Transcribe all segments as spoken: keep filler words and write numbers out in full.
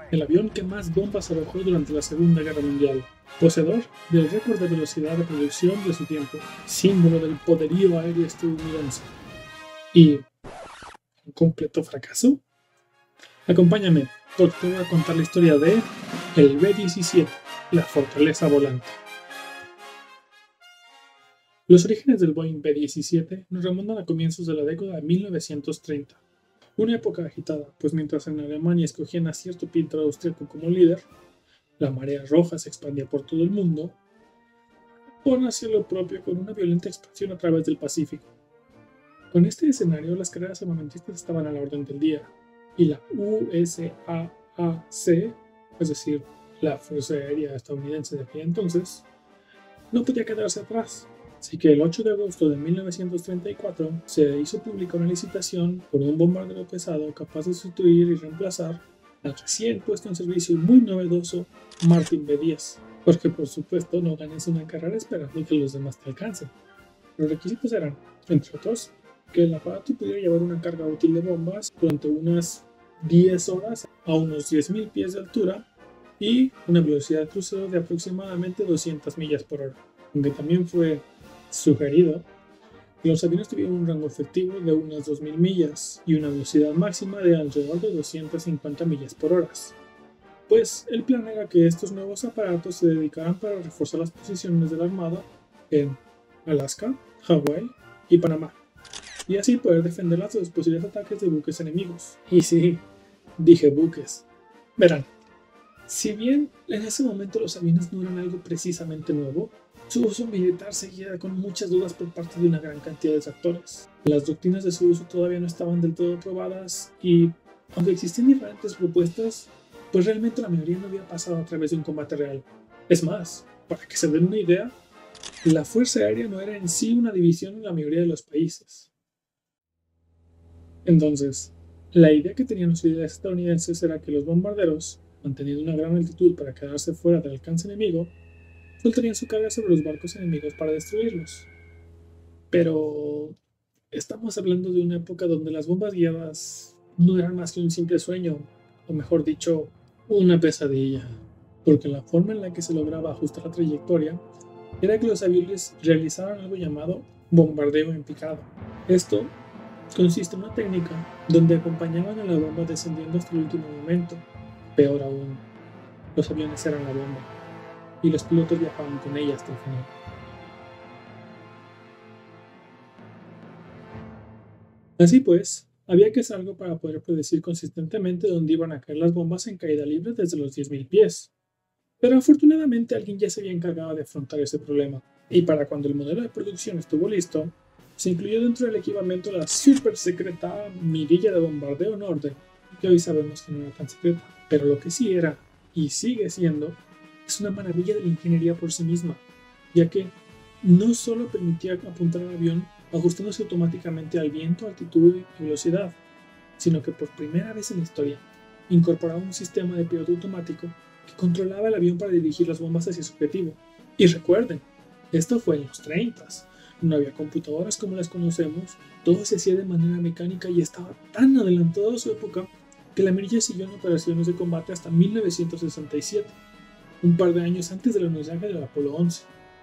el avión que más bombas arrojó durante la Segunda Guerra Mundial, poseedor del récord de velocidad de producción de su tiempo, símbolo del poderío aéreo estadounidense. ¿Y un completo fracaso? Acompáñame, porque te voy a contar la historia de el B diecisiete, la fortaleza volante. Los orígenes del Boeing B diecisiete nos remontan a comienzos de la década de mil novecientos treinta, una época agitada, pues mientras en Alemania escogían a cierto pintor austríaco como líder, la marea roja se expandía por todo el mundo, Japón hacía lo propio con una violenta expansión a través del Pacífico. Con este escenario, las carreras armamentistas estaban a la orden del día, y la U S A A C, es decir, la Fuerza Aérea Estadounidense de aquel entonces, no podía quedarse atrás. Así que el ocho de agosto de mil novecientos treinta y cuatro se hizo pública una licitación por un bombardero pesado capaz de sustituir y reemplazar al recién puesto en servicio y muy novedoso Martin B diez, porque por supuesto no ganes una carrera esperando que los demás te alcancen. Los requisitos eran, entre otros, que el aparato pudiera llevar una carga útil de bombas durante unas diez horas a unos diez mil pies de altura y una velocidad de crucero de aproximadamente doscientas millas por hora, aunque también fue sugerido que los aviones tuvieran un rango efectivo de unas dos mil millas y una velocidad máxima de alrededor de doscientas cincuenta millas por hora. Pues el plan era que estos nuevos aparatos se dedicaran para reforzar las posiciones de la Armada en Alaska, Hawái y Panamá, y así poder defenderlas de los posibles ataques de buques enemigos. Y sí, dije buques. Verán, si bien en ese momento los aviones no eran algo precisamente nuevo, su uso militar seguía con muchas dudas por parte de una gran cantidad de actores. Las doctrinas de su uso todavía no estaban del todo probadas y, aunque existían diferentes propuestas, pues realmente la mayoría no había pasado a través de un combate real. Es más, para que se den una idea, la Fuerza Aérea no era en sí una división en la mayoría de los países. Entonces, la idea que tenían los líderes estadounidenses era que los bombarderos, manteniendo una gran altitud para quedarse fuera del alcance enemigo, soltarían su carga sobre los barcos enemigos para destruirlos. Pero estamos hablando de una época donde las bombas guiadas no eran más que un simple sueño, o mejor dicho, una pesadilla, porque la forma en la que se lograba ajustar la trayectoria era que los aviones realizaran algo llamado bombardeo en picado. Esto consiste en una técnica donde acompañaban a la bomba descendiendo hasta el último momento. Peor aún, los aviones eran la bomba y los pilotos viajaban con ella hasta el final. Así pues, había que hacer algo para poder predecir consistentemente dónde iban a caer las bombas en caída libre desde los diez mil pies. Pero afortunadamente alguien ya se había encargado de afrontar ese problema, y para cuando el modelo de producción estuvo listo, se incluyó dentro del equipamiento la super secreta mirilla de bombardeo Norden, que hoy sabemos que no era tan secreta, pero lo que sí era, y sigue siendo, es una maravilla de la ingeniería por sí misma, ya que no solo permitía apuntar al avión ajustándose automáticamente al viento, altitud y velocidad, sino que por primera vez en la historia incorporaba un sistema de piloto automático que controlaba el avión para dirigir las bombas hacia su objetivo. Y recuerden, esto fue en los treinta, no había computadoras como las conocemos, todo se hacía de manera mecánica y estaba tan adelantado a su época que la mirilla siguió en operaciones de combate hasta mil novecientos sesenta y siete, un par de años antes del alunizaje del Apolo once.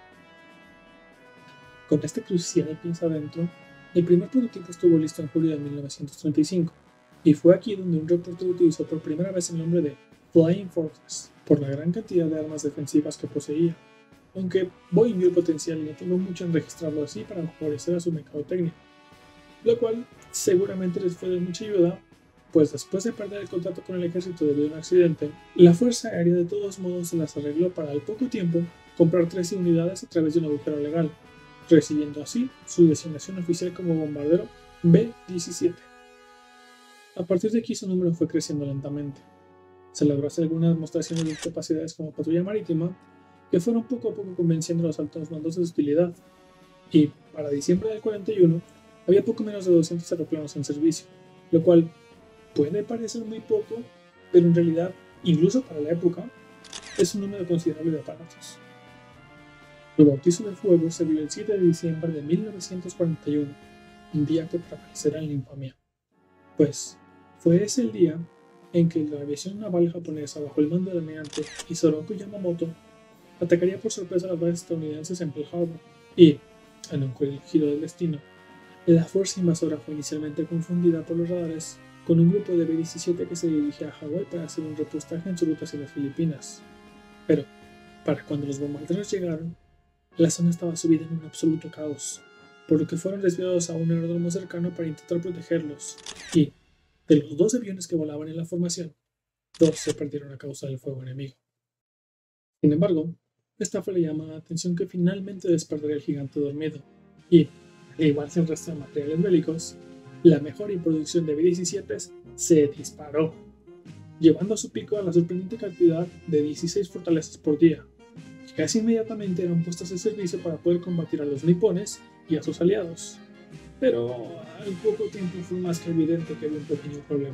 Con este crucial piensa adentro, el primer prototipo estuvo listo en julio de mil novecientos treinta y cinco, y fue aquí donde un reportero utilizó por primera vez el nombre de Flying Fortress, por la gran cantidad de armas defensivas que poseía, aunque Boeing vio el potencial y no tardó mucho en registrarlo así para favorecer a su mercadotecnia, lo cual seguramente les fue de mucha ayuda, pues después de perder el contrato con el ejército debido a un accidente, la Fuerza Aérea de todos modos se las arregló para al poco tiempo comprar trece unidades a través de un agujero legal, recibiendo así su designación oficial como bombardero B diecisiete. A partir de aquí su número fue creciendo lentamente. Se logró hacer algunas demostraciones de capacidades como patrulla marítima, que fueron poco a poco convenciendo a los altos mandos de su utilidad, y para diciembre del cuarenta y uno había poco menos de doscientos aeroplanos en servicio, lo cual puede parecer muy poco, pero en realidad, incluso para la época, es un número considerable de aparatos. El bautizo de fuego se dio el siete de diciembre de mil novecientos cuarenta y uno, un día que permanecerá en la infamia, pues fue ese el día en que la aviación naval japonesa bajo el mando del almirante Isoroku Yamamoto atacaría por sorpresa a las bases estadounidenses en Pearl Harbor y, en un cruel giro del destino, la fuerza invasora fue inicialmente confundida por los radares con un grupo de B diecisiete que se dirigía a Hawái para hacer un repostaje en su ruta hacia las Filipinas. Pero, para cuando los bombarderos llegaron, la zona estaba subida en un absoluto caos, por lo que fueron desviados a un aeródromo cercano para intentar protegerlos, y, de los dos aviones que volaban en la formación, dos se perdieron a causa del fuego enemigo. Sin embargo, esta fue la llamada de atención que finalmente despertaría el gigante dormido, y, al igual que el resto de materiales bélicos, la mejora y producción de B diecisiete se disparó, llevando a su pico a la sorprendente cantidad de dieciséis fortalezas por día, que casi inmediatamente eran puestas en servicio para poder combatir a los nipones y a sus aliados. Pero al poco tiempo fue más que evidente que había un pequeño problema.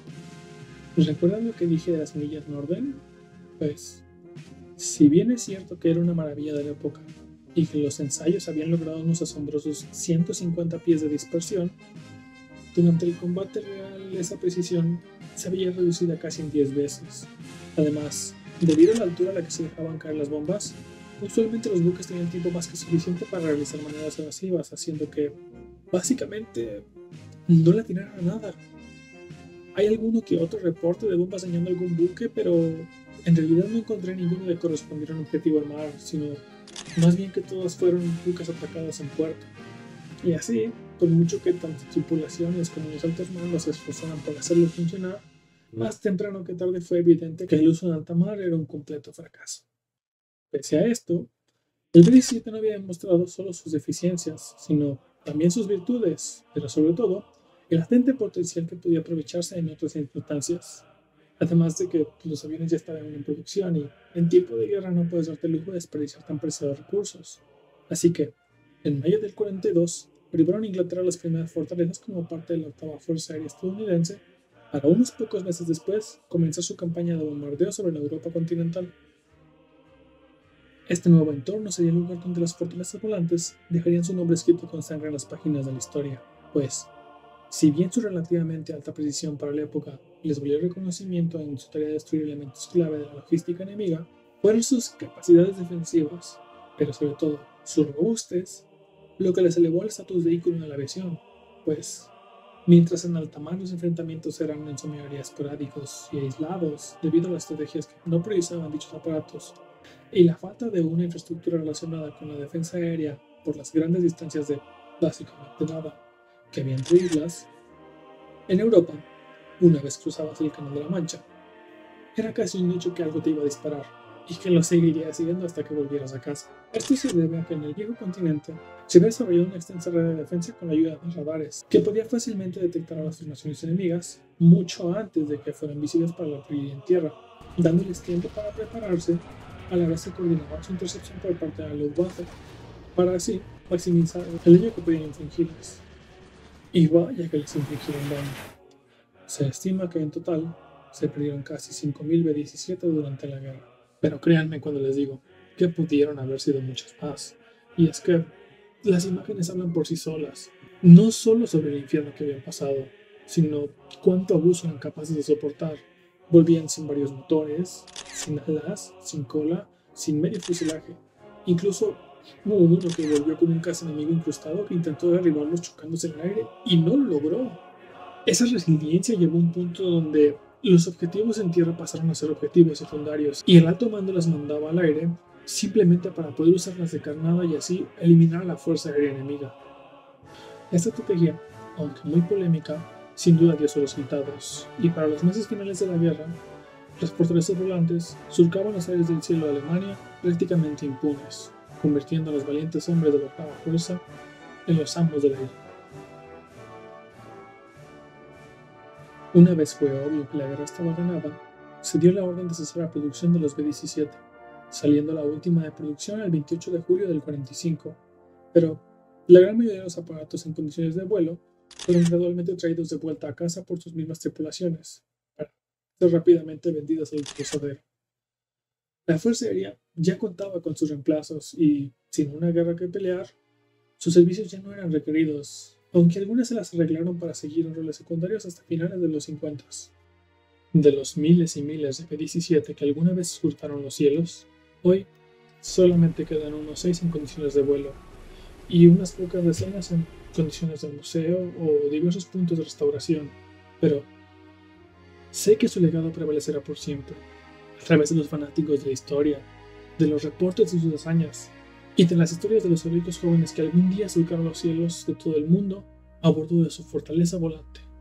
¿Recuerdan lo que dije de las millas Norden? Pues, si bien es cierto que era una maravilla de la época y que los ensayos habían logrado unos asombrosos ciento cincuenta pies de dispersión, durante el combate real esa precisión se había reducido casi en diez veces. Además, debido a la altura a la que se dejaban caer las bombas, usualmente los buques tenían tiempo más que suficiente para realizar maniobras evasivas, haciendo que, básicamente, no le atinaran a nada. Hay alguno que otro reporte de bombas dañando algún buque, pero en realidad no encontré ninguno que correspondiera a un objetivo al mar, sino más bien que todos fueron buques atracados en puerto. Y así, por mucho que tanto tripulaciones como los altos mandos se esforzaran por hacerlo funcionar, más temprano que tarde fue evidente que el uso en alta mar era un completo fracaso. Pese a esto, el B diecisiete no había demostrado solo sus deficiencias, sino también sus virtudes, pero sobre todo, el latente potencial que podía aprovecharse en otras circunstancias. Además de que pues, los aviones ya estaban en producción y en tiempo de guerra no puedes darte el lujo de desperdiciar tan preciados recursos. Así que, en mayo del cuarenta y dos, arribaron a Inglaterra las primeras fortalezas como parte de la octava Fuerza Aérea estadounidense, para unos pocos meses después comenzar su campaña de bombardeo sobre la Europa continental. Este nuevo entorno sería el lugar donde las fortalezas volantes dejarían su nombre escrito con sangre en las páginas de la historia, pues, si bien su relativamente alta precisión para la época les valió reconocimiento en su tarea de destruir elementos clave de la logística enemiga, fueron sus capacidades defensivas, pero sobre todo su robustez, lo que les elevó al estatus de ícono de la aviación, pues, mientras en alta mar los enfrentamientos eran en su mayoría esporádicos y aislados debido a las estrategias que no priorizaban dichos aparatos y la falta de una infraestructura relacionada con la defensa aérea por las grandes distancias de básicamente nada que había entre islas, en Europa, una vez cruzabas el Canal de la Mancha, era casi un hecho que algo te iba a disparar y que lo seguiría siguiendo hasta que volvieras a casa. Esto se debe a que en el viejo continente se había desarrollado una extensa red de defensa con la ayuda de radares que podía fácilmente detectar a las formaciones enemigas mucho antes de que fueran visibles para la artillería en tierra, dándoles tiempo para prepararse a la vez que coordinaban su intercepción por parte de la Luftwaffe, para así maximizar el daño que podían infligirles. Y vaya que les infligieron daño. Se estima que en total se perdieron casi cinco mil B diecisiete durante la guerra. Pero créanme cuando les digo que pudieron haber sido muchas más. Y es que las imágenes hablan por sí solas. No solo sobre el infierno que habían pasado, sino cuánto abuso eran capaces de soportar. Volvían sin varios motores, sin alas, sin cola, sin medio fuselaje. Incluso hubo uno que volvió con un caza enemigo incrustado que intentó derribarlos chocándose en el aire y no lo logró. Esa resiliencia llegó a un punto donde los objetivos en tierra pasaron a ser objetivos secundarios y el alto mando las mandaba al aire simplemente para poder usarlas de carnada y así eliminar a la fuerza aérea enemiga. Esta estrategia, aunque muy polémica, sin duda dio sus resultados, y para los meses finales de la guerra, las fortalezas volantes surcaban los aires del cielo de Alemania prácticamente impunes, convirtiendo a los valientes hombres de la octava fuerza en los amos del aire. Una vez fue obvio que la guerra estaba ganada, se dio la orden de cesar la producción de los B diecisiete, saliendo la última de producción el veintiocho de julio del cuarenta y cinco, pero la gran mayoría de los aparatos en condiciones de vuelo fueron gradualmente traídos de vuelta a casa por sus mismas tripulaciones, para ser rápidamente vendidas al cruzadero. La Fuerza Aérea ya contaba con sus reemplazos y, sin una guerra que pelear, sus servicios ya no eran requeridos, aunque algunas se las arreglaron para seguir en roles secundarios hasta finales de los cincuenta. De los miles y miles de P diecisiete que alguna vez surcaron los cielos, hoy solamente quedan unos seis en condiciones de vuelo y unas pocas decenas en condiciones de museo o diversos puntos de restauración, pero sé que su legado prevalecerá por siempre, a través de los fanáticos de la historia, de los reportes de sus hazañas y de las historias de los heroicos jóvenes que algún día surcaron los cielos de todo el mundo a bordo de su fortaleza volante.